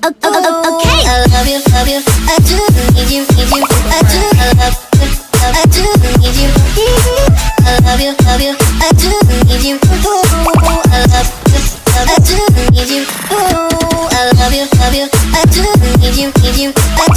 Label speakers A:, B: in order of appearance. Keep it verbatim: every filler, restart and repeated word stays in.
A: Okay. I love you, love you. I do need you, need you. I do, I love you. I do need you. I love you, love you. I do need you. I love you. I do need you. I love you, love you. I do need you, need you. I